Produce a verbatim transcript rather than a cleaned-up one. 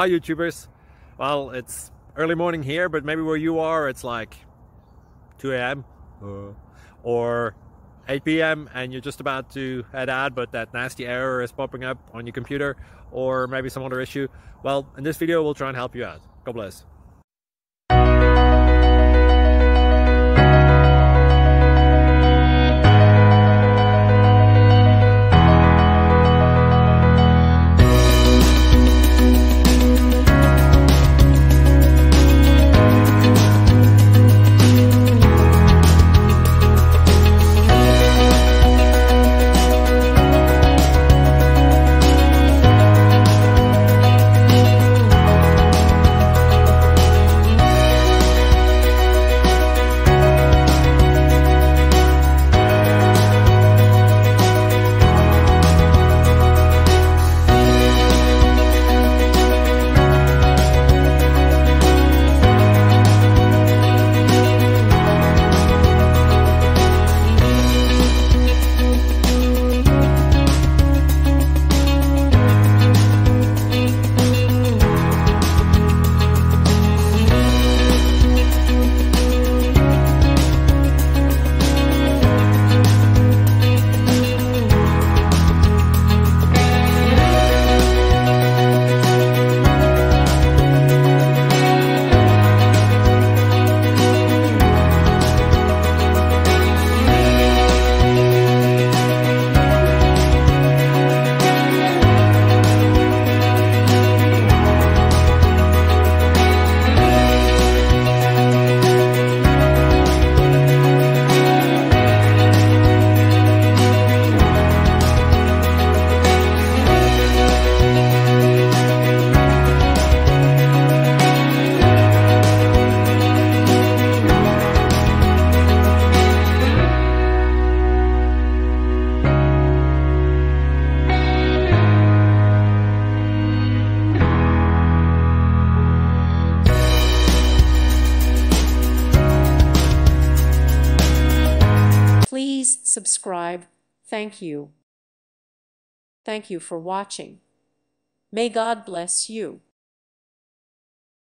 Hi YouTubers. Well, it's early morning here, but maybe where you are it's like two A M uh, or eight P M and you're just about to head out, but that nasty error is popping up on your computer, or maybe some other issue. Well, in this video we'll try and help you out. God bless. Please subscribe. Thank you. Thank you for watching. May God bless you.